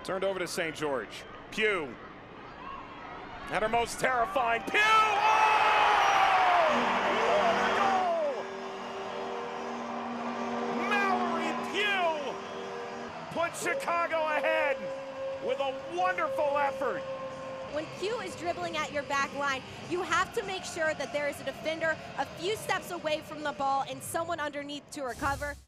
Turned over to St. George. Pugh. And her most terrifying. Pugh! Oh! What a goal! Mallory Pugh put Chicago ahead with a wonderful effort. When Pugh is dribbling at your back line, you have to make sure that there is a defender a few steps away from the ball and someone underneath to recover.